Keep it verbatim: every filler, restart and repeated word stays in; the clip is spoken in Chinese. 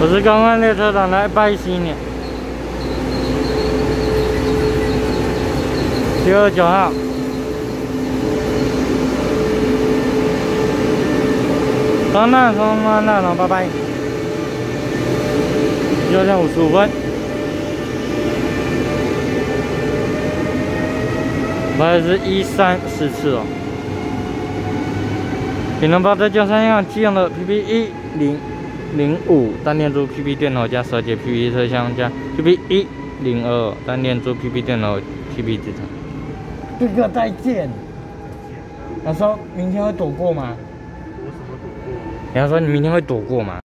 我是刚刚列车长来拜新年，七二九号。好，那从那那拜拜。九点五十五分。我还是一三四次哦。品能包在江山样寄用的 P P 一零零五单念珠 P P 电脑加十二节 P P 车厢加 P P 一零二单念珠 P P 电脑 P P 制成。哥哥再见。他说明天会躲过吗？我什么躲过？人家说你明天会躲过吗？